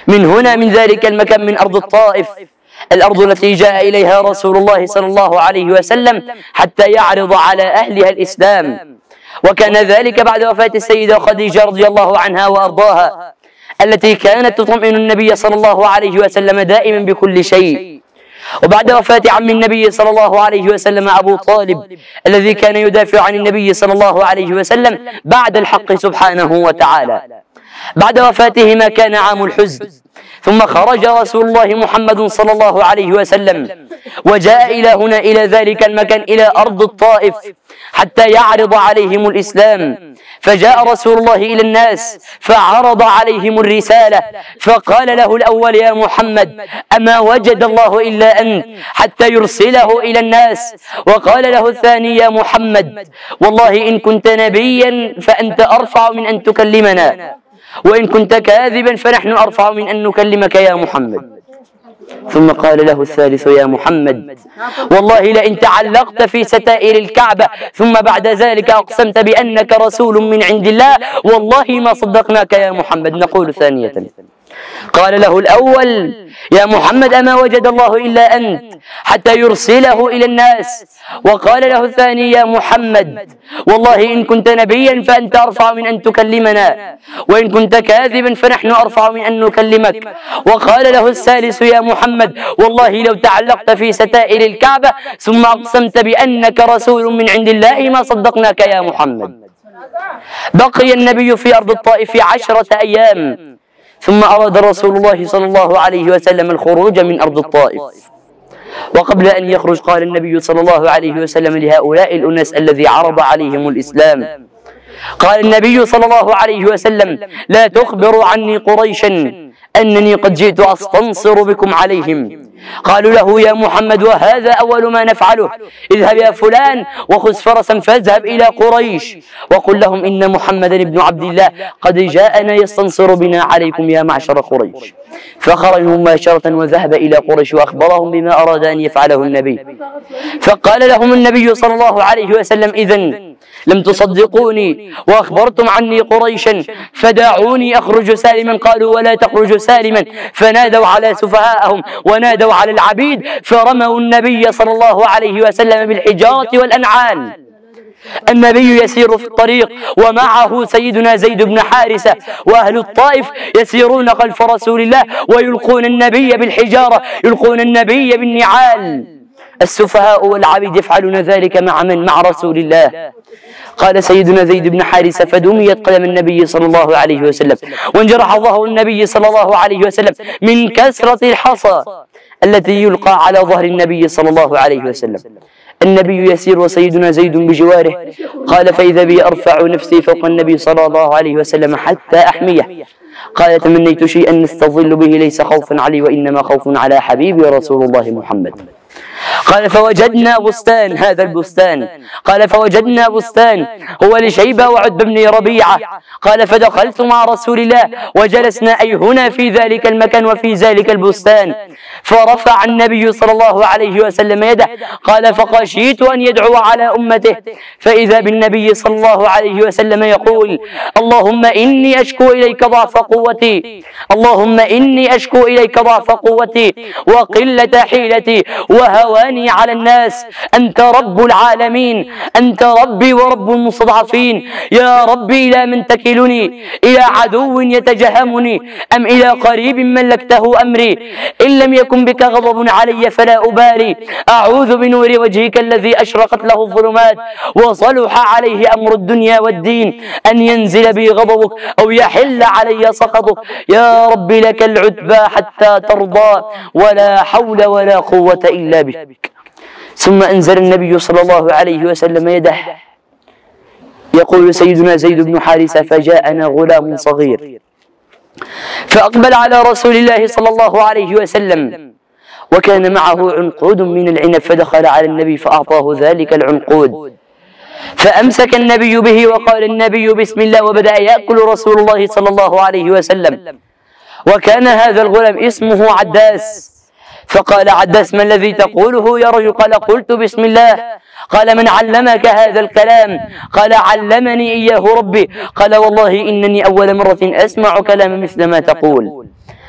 من هنا من ذلك المكان من أرض الطائف، الأرض التي جاء إليها رسول الله صلى الله عليه وسلم حتى يعرض على أهلها الإسلام. وكان ذلك بعد وفاة السيدة خديجة رضي الله عنها وأرضاها، التي كانت تطمئن النبي صلى الله عليه وسلم دائما بكل شيء. وبعد وفاة عم النبي صلى الله عليه وسلم أبو طالب، الذي كان يدافع عن النبي صلى الله عليه وسلم بعد الحق سبحانه وتعالى، بعد وفاتهما كان عام الحزن. ثم خرج رسول الله محمد صلى الله عليه وسلم وجاء إلى هنا، إلى ذلك المكان، إلى أرض الطائف، حتى يعرض عليهم الإسلام. فجاء رسول الله إلى الناس فعرض عليهم الرسالة، فقال له الأول: يا محمد، أما وجد الله إلا أنت حتى يرسله إلى الناس؟ وقال له الثاني: يا محمد، والله إن كنت نبيا فأنت أرفع من أن تكلمنا، وإن كنت كاذبا فنحن أرفع من أن نكلمك يا محمد. ثم قال له الثالث: يا محمد، والله لئن تعلقت في ستائر الكعبة ثم بعد ذلك أقسمت بأنك رسول من عند الله والله ما صدقناك يا محمد. نقول ثانية. قال له الأول: يا محمد، أما وجد الله إلا أنت حتى يرسله إلى الناس؟ وقال له الثاني: يا محمد، والله إن كنت نبيا فأنت أرفع من أن تكلمنا، وإن كنت كاذبا فنحن أرفع من أن نكلمك. وقال له الثالث: يا محمد، والله لو تعلقت في ستائر الكعبة ثم أقسمت بأنك رسول من عند الله ما صدقناك يا محمد. بقي النبي في أرض الطائف 10 أيام، ثم أراد رسول الله صلى الله عليه وسلم الخروج من أرض الطائف. وقبل أن يخرج قال النبي صلى الله عليه وسلم لهؤلاء الأناس الذي عرض عليهم الإسلام، قال النبي صلى الله عليه وسلم: لا تخبروا عني قريشا أنني قد جئت أستنصر بكم عليهم. قالوا له: يا محمد، وهذا أول ما نفعله، اذهب يا فلان وخذ فرسا فاذهب إلى قريش وقل لهم إن محمدا بن عبد الله قد جاءنا يستنصر بنا عليكم يا معشر قريش. فخرج مباشرة وذهب إلى قريش وأخبرهم بما أراد أن يفعله النبي. فقال لهم النبي صلى الله عليه وسلم: إذن لم تصدقوني وأخبرتم عني قريشا فدعوني أخرج سالما. قالوا: ولا تخرج سالما. فنادوا على سفهاءهم ونادوا على العبيد فرموا النبي صلى الله عليه وسلم بالحجارة والأنعال. النبي يسير في الطريق ومعه سيدنا زيد بن حارثة، وأهل الطائف يسيرون خلف رسول الله ويلقون النبي بالحجارة، يلقون النبي بالنعال. السفهاء والعبيد يفعلون ذلك مع من؟ مع رسول الله. قال سيدنا زيد بن حارثة: فدميت قدم النبي صلى الله عليه وسلم، وانجرح ظهر النبي صلى الله عليه وسلم من كثرة الحصى التي يلقى على ظهر النبي صلى الله عليه وسلم. النبي يسير وسيدنا زيد بجواره. قال: فإذا بي أرفع نفسي فوق النبي صلى الله عليه وسلم حتى أحميه. قال: تمنيت شيئا نستظل به ليس خوفا علي وإنما خوف على حبيبي رسول الله محمد. قال: فوجدنا بستان، هذا البستان. قال: فوجدنا بستان هو لشيبة وعتبة بن ربيعة. قال: فدخلت مع رسول الله وجلسنا أي هنا في ذلك المكان وفي ذلك البستان. فرفع النبي صلى الله عليه وسلم يده. قال: فخشيت أن يدعو على أمته، فإذا بالنبي صلى الله عليه وسلم يقول: اللهم إني أشكو إليك ضعف قوتي، اللهم إني أشكو إليك ضعف قوتي وقلة حيلتي وهواني على الناس. أنت رب العالمين، أنت ربي ورب المستضعفين. يا ربي إلى من تكلني؟ إلى عدو يتجهمني أم إلى قريب ملكته أمري؟ إن لم يكن بك غضب علي فلا أبالي. أعوذ بنور وجهك الذي أشرقت له الظلمات وصلح عليه أمر الدنيا والدين أن ينزل بي غضبك أو يحل علي سخطك. يا رب لك العتبى حتى ترضى، ولا حول ولا قوة إلا بك. ثم أنزل النبي صلى الله عليه وسلم يده. يقول سيدنا زيد بن حارثة: فجاءنا غلام صغير فأقبل على رسول الله صلى الله عليه وسلم وكان معه عنقود من العنب، فدخل على النبي فأعطاه ذلك العنقود، فأمسك النبي به وقال النبي بسم الله، وبدأ يأكل رسول الله صلى الله عليه وسلم. وكان هذا الغلام اسمه عداس. فقال عداس: ما الذي تقوله يا رجل؟ قال: قلت بسم الله. قال: من علمك هذا الكلام؟ قال: علمني إياه ربي. قال: والله إنني أول مرة أسمع كلام مثل ما تقول.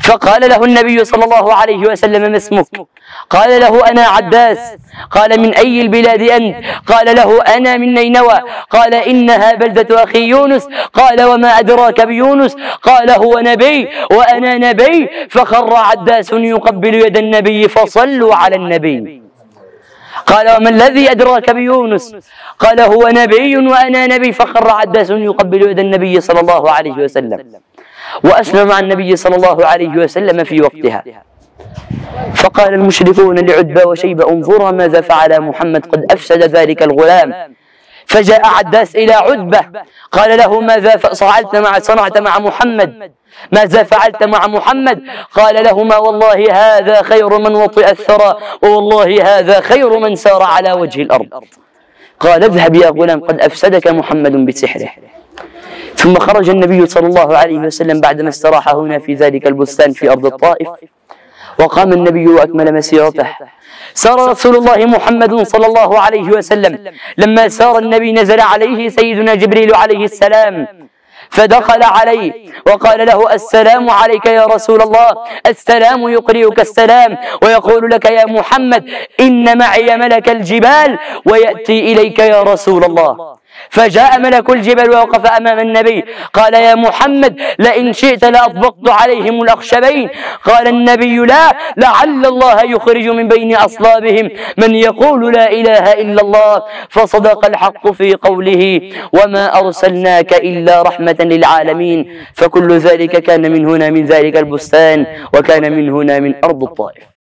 فقال له النبي صلى الله عليه وسلم: ما اسمك؟ قال له: أنا عداس. قال: من أي البلاد أنت؟ قال له: أنا من نينوى. قال: إنها بلدة أخي يونس. قال: وما أدراك بيونس؟ قال: هو نبي وأنا نبي. فخر عداس يقبل يد النبي فصلوا على النبي. قال: وما الذي أدراك بيونس؟ قال: هو نبي وأنا نبي. فخر عداس يقبل يد النبي صلى الله عليه وسلم، وأسلم مع النبي صلى الله عليه وسلم في وقتها. فقال المشركون لعتبة وشيبة: انظرا ماذا فعل محمد، قد أفسد ذلك الغلام. فجاء عداس إلى عتبة قال له: ماذا صنعت مع محمد؟ ماذا فعلت مع محمد؟ قال لهما: والله هذا خير من وطئ الثرى، والله هذا خير من سار على وجه الأرض. قال: اذهب يا غلام، قد أفسدك محمد بسحره. ثم خرج النبي صلى الله عليه وسلم بعدما استراح هنا في ذلك البستان في أرض الطائف، وقام النبي وأكمل مسيرته. سار رسول الله محمد صلى الله عليه وسلم. لما سار النبي نزل عليه سيدنا جبريل عليه السلام، فدخل عليه وقال له: السلام عليك يا رسول الله. السلام يقرئك السلام ويقول لك: يا محمد إن معي ملك الجبال ويأتي إليك يا رسول الله. فجاء ملك الجبل ووقف أمام النبي. قال: يا محمد لئن شئت لأطبقت عليهم الأخشبين. قال النبي: لا، لعل الله يخرج من بين أصلابهم من يقول لا إله إلا الله. فصدق الحق في قوله: وما أرسلناك إلا رحمة للعالمين. فكل ذلك كان من هنا من ذلك البستان، وكان من هنا من أرض الطائف.